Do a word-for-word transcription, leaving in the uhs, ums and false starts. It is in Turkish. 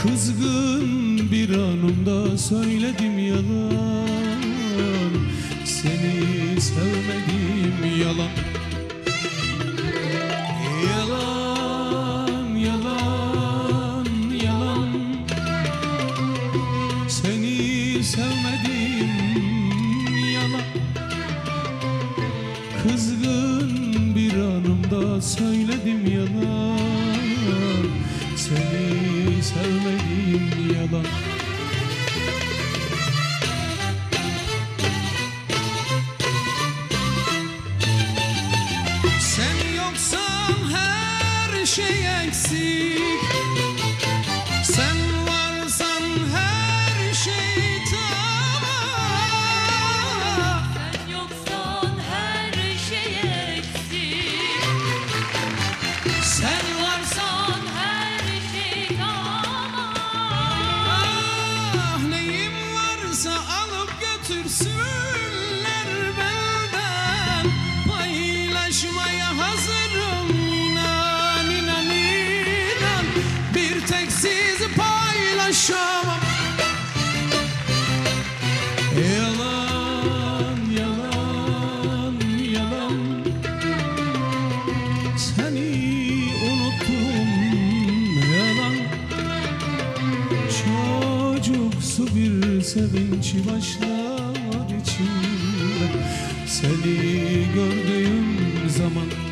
Kızgın bir anımda söyledim yalan, seni sevmedim yalan. Yalan, yalan, yalan, seni sevmedim yalan. Kızgın bir anımda söyledim yalan, seni sevmedim yalan. Sen yoksan her şey eksik, sen varsan her şey tamam. Sen yoksan her şey eksik, Sen varsan her şey tamam. ah, neyim varsa alıp götürsünler benden, paylaşmaya hazırım inan, inan, inan. Bir tek sizi paylaşamam. Yalan, yalan, yalan, seni unuttum yalan. Çocuksu bir sevinç başlar içimde seni gördüğüm zaman.